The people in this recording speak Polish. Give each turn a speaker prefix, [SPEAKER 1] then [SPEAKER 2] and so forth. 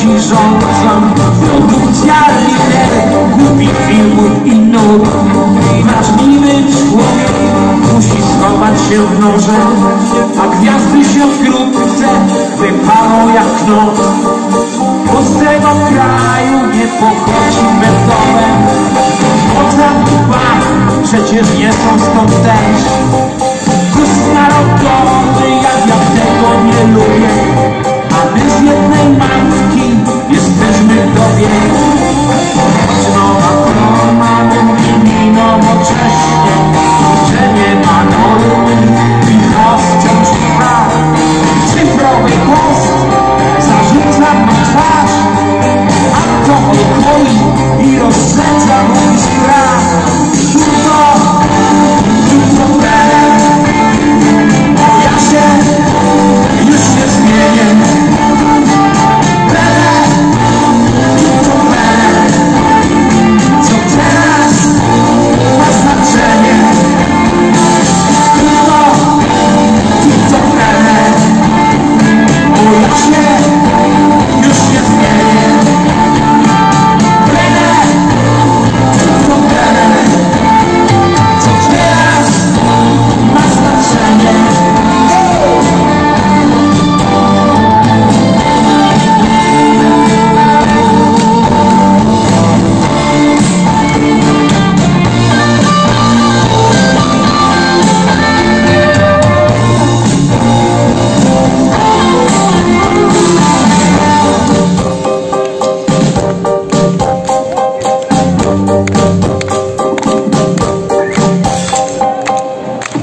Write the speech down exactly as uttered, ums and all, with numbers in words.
[SPEAKER 1] ci rządzą. Produkcja lider, głupi filmów i nut. Wrażliwy człowiek musi schować się w norze, a gwiazdy się wkrótce wypalą jak knot. Bo z tego kraju nie pochodzi Beethoven, Mozart, Bach, przecież nie są stąd też. Gust narodowy, jak ja tego nie lubię.